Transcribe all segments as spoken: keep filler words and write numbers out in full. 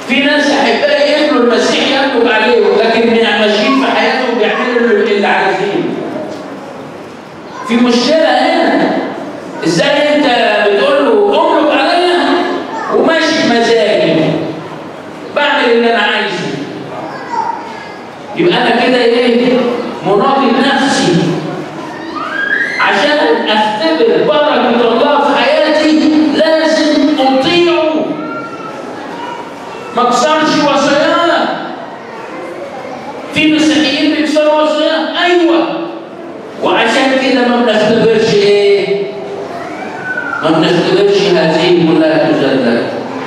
في ناس احبائي يقبلوا المسيح يملك عليهم، لكن ماشيين في حياتهم بيعملوا اللي عايزينه. في مشكله هنا. ازاي انت بتقول له املك عليا وماشي بمزاجي بعمل اللي انا عايزه؟ يبقى انا كده ايه؟ مناضل نفسي. عشان اختبر بركه الله في حياتي لازم اطيعه، ما اكسرش وصاياه. في مسيحيين بيكسروا وصاياه، ايوه، وعشان كده ما بنختبرش ايه؟ ما بنختبرش هذه كلها تجلى،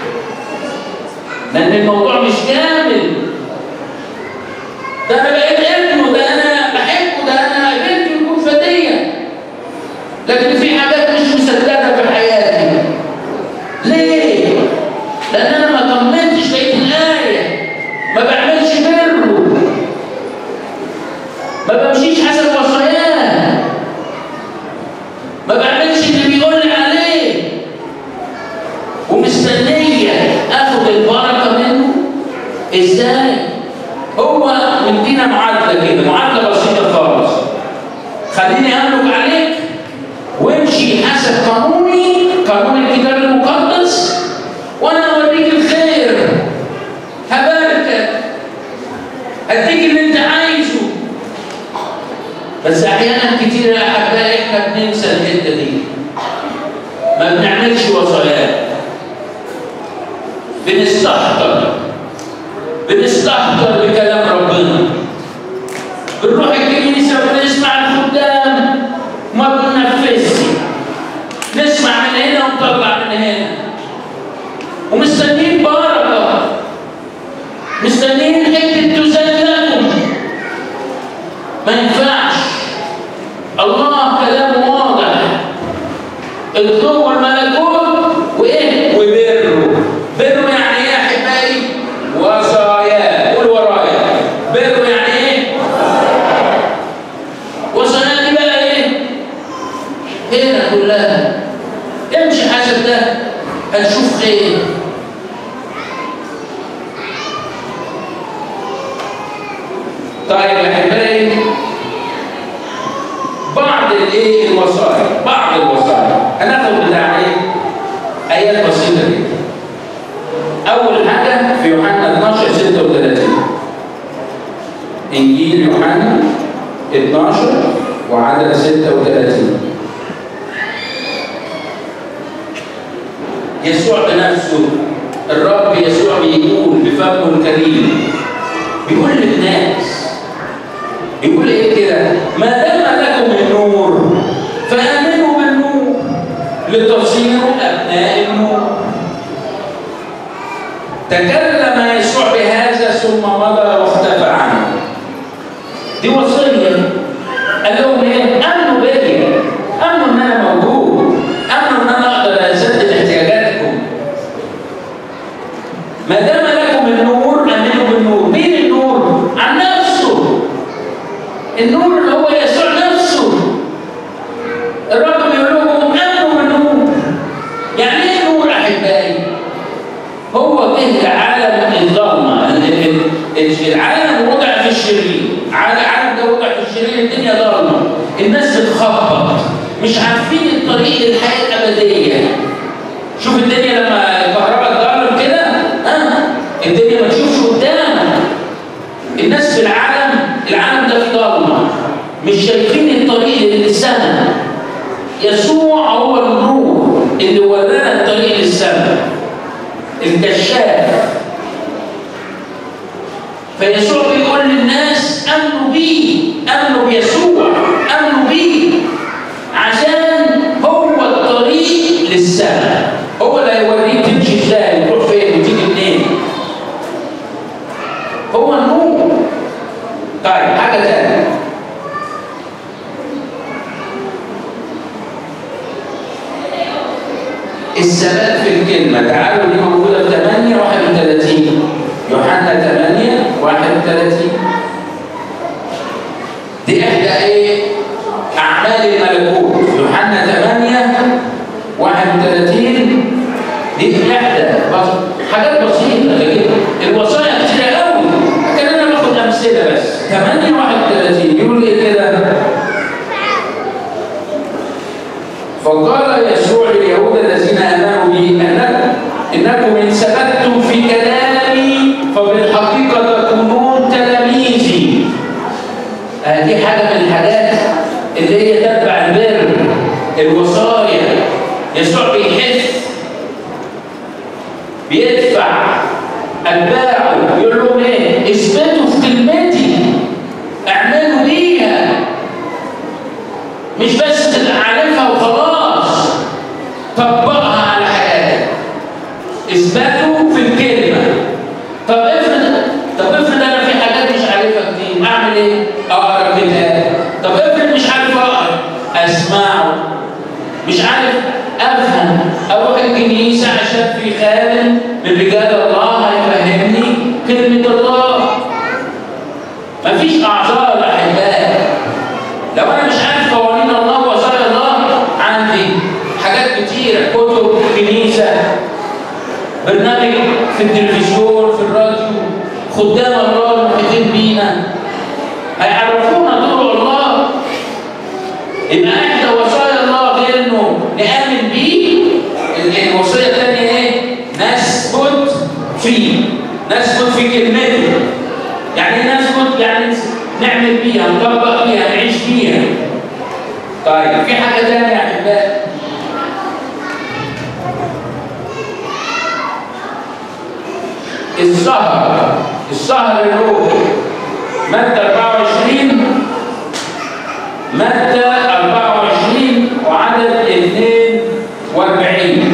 لان الموضوع مش كامل. ده انا بقيت ابنه، ده انا بحبه، ده انا بنتي يكون فديه، لكن في حاجات مش مسدده في حياتي. ليه؟ لان انا ما طمنتش بقيه الايه، ما بعملش بره، ما بمشيش حسب وصاياه، ما بعملش اللي بيقول لي عليه، ومستنيه اخد البركه منه. ازاي؟ هو مدينا معادله كده، معادله بسيطه خالص. خليني املك عليك وامشي حسب قانوني، قانون الكتاب المقدس، وانا اوريك الخير، هباركك، هديك اللي انت عايزه. بس احيانا كتير يا احبائي احنا بننسى الحته دي، ما بنعملش وصايات، بنستهتر بنستهتر بكلام ربنا، بنروح الكنيسه وبنسمع الخدام وما بننفذش، نسمع من هنا ونطلع من هنا، ومستنيين بركه، مستنيين حته تزلكم. ما ينفعش. الله كلامه واضح، اطلبوا الملكوت وايه؟ وبره. بره يعني ايه يا احبائي؟ وصاياه. قول ورايا، بره يعني ايه؟ وصاياه دي بقى ايه؟ هنا كلها. امشي حسب ده هتشوف خير. طيب يا احبائي، بعض الايه؟ الوصايا، بعض الوصايا هناخد بتاع ايه؟ ايات بسيطه جدا. اول حاجه في يوحنا اثناشر ستة وثلاثين، انجيل يوحنا اثناشر وعدد ستة وثلاثين. يسوع بنفسه، الرب يسوع بيقول بفمه الكريم، بيقول للناس، يقول ايه كده؟ ما دام لكم النور فآمنوا بالنور لتصيروا أبناء النور. تكلم يسوع بهذا ثم مضى واختفى عنه. دي وصية. قال لهم ايه؟ آمنوا بيا، آمنوا ان انا موجود، آمنوا ان انا اقدر اسدد احتياجاتكم. ما دام لكم النور آمنوا بالنور. مين النور؟ عن نفسه. النور اللي هو يسوع نفسه. الرب بيقول لهم آمنوا بالنور. يعني ايه نور احبائي؟ هو جه لعالم الظلمه، العالم وضع في الشرير، العالم ده وضع في الشرير، الدنيا ظلمه، الناس بتخبط، مش عارفين الطريق للحياه الابديه. شوف الدنيا لما الكهرباء تضلم كده، ها؟ الدنيا ما تشوفش قدامك. الناس في العالم، العالم ده في ضلمه، مش شايفين الطريق للسماء. يسوع هو النور اللي ورانا الطريق للسماء، الكشاف. فيسوع بيقول للناس امنوا بيه، امنوا بيسوع، امنوا بيه، عشان هو الطريق للسماء. هو اللي هيوريك تمشي ازاي وتروح فين وتيجي منين. هو النور. طيب حاجه ثانيه، الثبات في الكلمه. تعالوا دي موجوده في ثمانية واحد وثلاثين، يوحنا ثمانية واحد وثلاثين. دي احدى يدفع أتباعه يقول لهم إيه؟ اثبتوا في كلمتي، اعملوا بيها، مش بس عارفها وخلاص، طبقها على حياتك. اثبتوا في الكلمة. طب افرض طب افرض أنا في حاجات مش عارفها كتير، أعمل إيه؟ أقرأ كتاب. طب افرض مش عارف أقرأ، أسمعه. مش عارف أفهم، أروح الكنيسة عشان في خادم من رجال الله هيفهمني كلمة الله. مفيش أعذار أحبائي. لو أنا مش عارف قوانين الله ووصايا الله، عندي حاجات كتيرة، كتب في الكنيسة، برنامج في التلفزيون، في الراديو، خدام الله المحيطين بينا هيعرفونا طرق الله. يبقى إحدى وصايا الله غير إنه نآمن بيه، الوصية الثانية إيه؟ نثبت فيه، نثبت في كلمته. يعني نثبت يعني نعمل بيها، نطبق بيها، نعيش بيها. طيب في حاجة ثانية يا أحبائي، السهر، السهر الروحي. متى أربعة وعشرين، متى أربعة وعشرين وعدد اثنين وأربعين.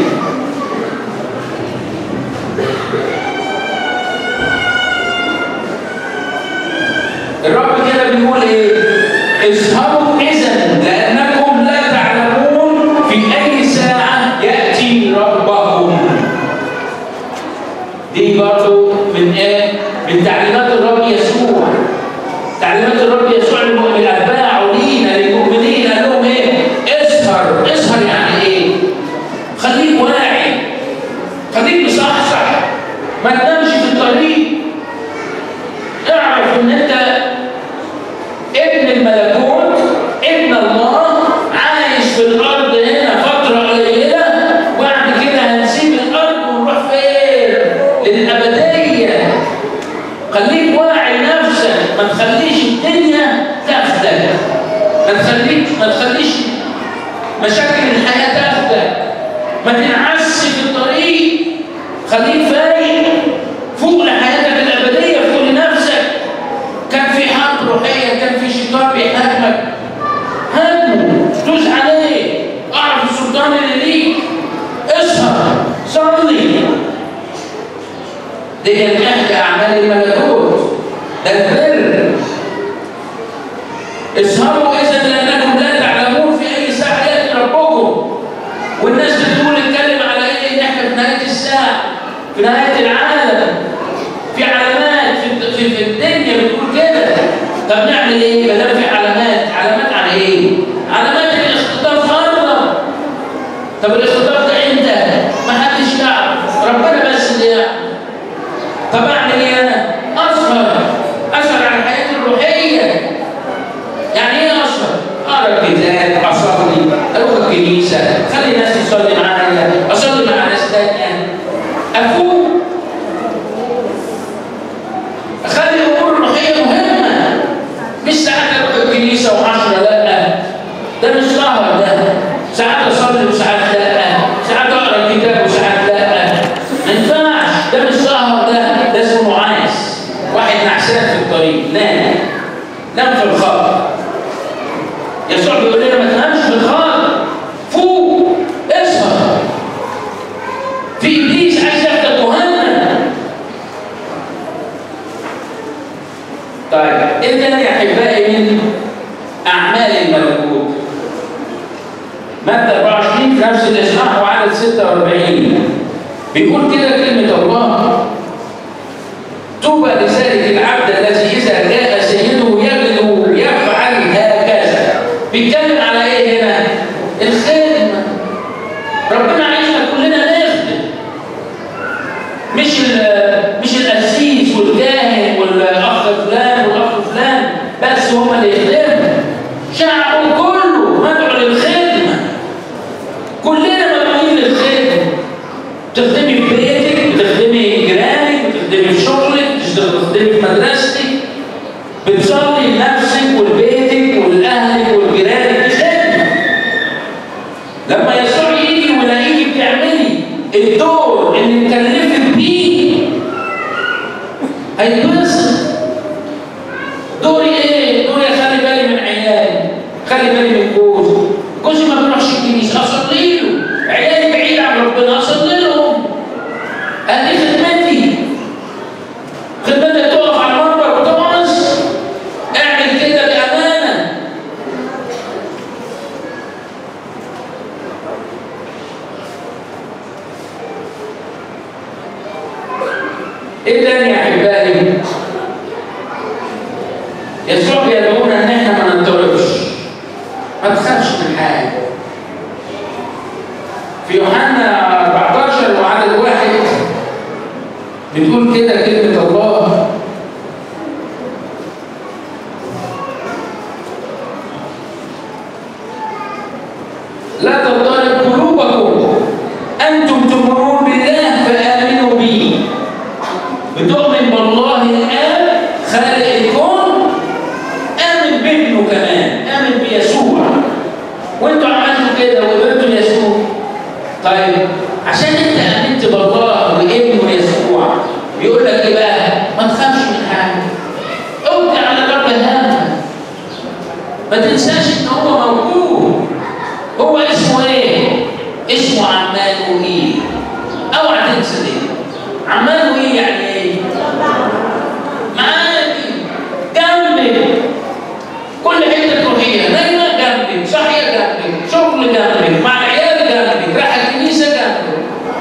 الرب كده بيقول ايه؟ اسهروا اذا لانكم لا تعلمون في اي ساعه ياتي ربكم. دي برضه من ايه؟ من تعليمات الرب يسوع. تعليمات الرب يسوع لاتباعه لينا للمؤمنين، قال لهم ايه؟ اسهر. اسهر يعني ايه؟ خليك واعي، خليك مصحصح، ما تنامش في الطريق. اعرف ان انت ابن الملكوت، ابن الله، عايش في الارض هنا فتره قليله، وبعد كده هنسيب الارض ونروح فين؟ للابديه. خليك واعي نفسك، ما تخليش الدنيا تاخدك، ما تخليك ما تخليش مشاكل الحياه تاخدك، ما تنعسش في الطريق. خليك فايق، فوق لحياتك الابديه، فوق لنفسك. كان في حرب روحيه، كان في شيطان بيهاجمك، هاجمه، دوس عليه، اعرف السلطان اللي ليك. اسهر، صلي. دي احدى اعمال الملكوت، ده البر. اسهروا اذا لانكم لا تعلمون في اي ساعه ياتي ربكم. والناس بتقول اتكلم على ايه؟ ان احنا في نهايه الساعه، في نهايه العالم، في علامات في, في, في الدنيا بتقول كده. طب نعمل ايه؟ ما دام في علامات، علامات على ايه؟ علامات الاختطاف قرب. طب الاختطاف ده امتى؟ ما حدش يعرف، ربنا بس اللي يعرف. طب اعمل ايه انا؟ اسهر، اسهر على حياتي الروحيه. يعني ايه اسهر؟ اقرا الكتاب، اصلي، اروح الكنيسه، خلي الناس تصلي معايا، اصلي مع ناس ثانيه، افوق، اخلي الامور الروحيه مهمه. مش ساعات اروح الكنيسه وعشرة لا، ده مش سهر. ده ساعات اصلي وساعات لا، ساعات اقرا الكتاب وساعات لا، ما ينفعش. ده مش سهر، ده ده اسمه نعاس. واحد نعسان في الطريق، نام، نام في الخط. يسوع بيقول لنا ما تنامش في الخط، فوق، اسهر. في ابليس عايز ياخدك جهنم. طيب ايه تاني يا احبائي من اعمال الملكوت؟ متى أربعة وعشرين في نفس الاصحاح وعدد ستة وأربعين بيقول كده كلمه الله: طوبى لذلك العبد الذي اذا جاء سيده يجده يفعل هكذا. بيتكلم على ايه هنا؟ الخدمه. ربنا عايزنا كلنا نخدم، مش مش القسيس والكاهن والاخ فلان والاخ فلان بس هم اللي يخدموا. شعبه كله مدعو للخدمه، كلنا مدعوين للخدمه. تخدمي في بيتك، بتخدمي جيرانك، بتخدمي في شغلك، بتخدمي في مدرستك، بتصلي لنفسك ولبيتك ولاهلك ولجيرانك. دي خدمه. لما يسوع يجي ويلاقيكي بتعملي الدور اللي مكلفك بيه هيتبسط. دوري ايه؟ دوري اخلي بالي من عيالي، خلي بالي من جوزي، جوزي ما بيروحش الكنيسه اصلي له، عيالي بعيد عن ربنا اصلي لهم. ادي خدمتي. خدمتك تقف على المنبر وتوعظ، اعمل كده بامانه. ايه تاني يا احبائي؟ يسوع بيدعونا ان احنا ما نضطربش، ما تخافش من حاجه. في يوحنا أربعتاشر وعدد واحد بتقول كده كلمه الله: لا تضطرب قلوبكم، انتم تؤمنون بالله فامنوا بي. بتؤمن بالله الآب خالق الكون، آمن بابنه كمان، آمن بيسوع. وانتوا عملتوا كده وقبلتوا يسوع. طيب عشان انت آمنت بالله وابنه يسوع، بيقول لك ايه بقى؟ ما تخافش من حاجه. اوجع على رب همك. ما تنساش ان هو موجود. هو اسمه ايه؟ اسمه عمانوئيل. اوعى تنسى دي. عمانوئيل يعني ايه؟ معاكي، جنبك، كل حته تروحيها، نايمه جنبك، صاحيه جنبك، شغل جنبك، مع العيال جنبك، رايحه الكنيسه جنبك.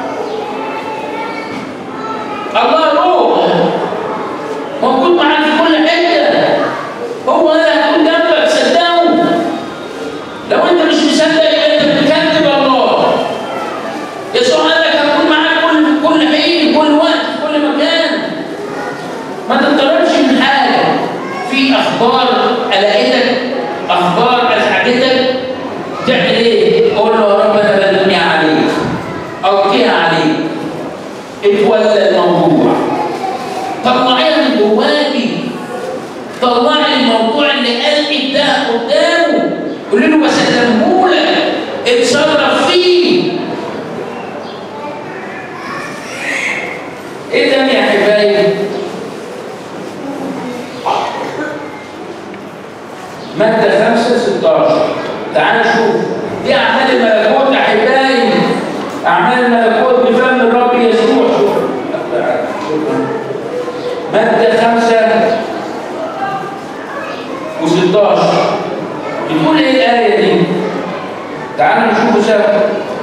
الله روح موجود معاك في كل حته. هو انا هكون جنبك، صدقوا. لو انت مش مصدق يبقى انت بتكذب الله. يسوع قال لك هكون معاك كل كل حين، كل وقت، كل مكان. ما تضطربش من حاجه. في اخبار قلقتك، اخبار ازعجتك، تعمل ايه؟ قول له يا رب انا بلمي عليك، القيها عليك، اتولى الموضوع، طلعيها من جواكي، طلعي الموضوع اللي قلبك ده قدامه، قولي له بسلمهولك، اتصرف فيه. ايه تاني يا حبايبي؟ مادة خمسة ستاشر. تعالوا نشوف دي أعمال الملكوت يا حبايبي. أعمال الملكوت بفم الرب يسوع. مادة خمسة وستاشر. بتقول إيه الآية دي؟ تعالوا نشوفوا سوا.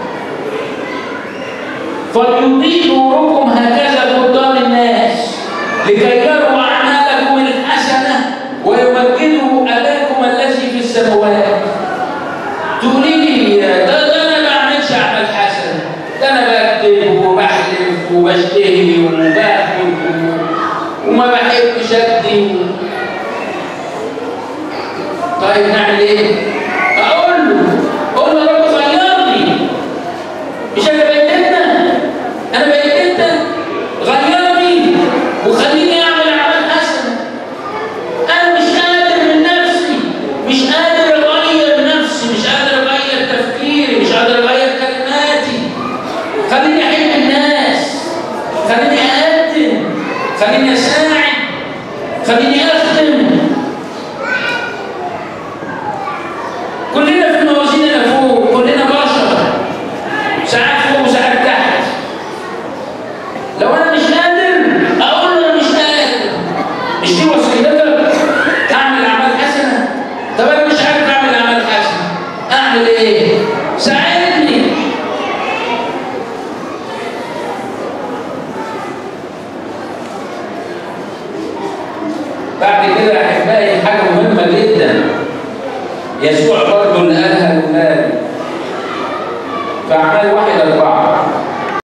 فليضيء نوركم هكذا قدام الناس لكي يروا أعمالكم الحسنة ويمجدوا أباكم الذي في السماوات. تقولي لي ده, ده أنا ما بعملش أعمال حسنة، ده أنا بكتب وبحلف وبشتهي وباخد وما بحبش أكتب. طيب نعمل إيه؟ أقول له أقول له يا رب غيرني. مش أنا بقيت أنت؟ أنا بقيت أنت؟ غيرني وخليني أعمل أعمال حسنة. أنا مش قادر من نفسي، مش قادر أغير نفسي، مش قادر أغير تفكيري، مش قادر أغير كلماتي. خليني أحب الناس، خليني أقدم، خليني أساعد، خليني أخدم. كلنا في موازيننا فوق، كلنا بشر، ساعات فوق وساعات تحت. لو أنا مش قادر أقول له أنا مش قادر. مش دي وصيتك؟ أعمل أعمال حسنة. طب أنا مش عارف أعمل أعمال حسنة، أعمل إيه؟ ساعدني. بعد كده يا أحبائي حاجة مهمة جدا. يسوع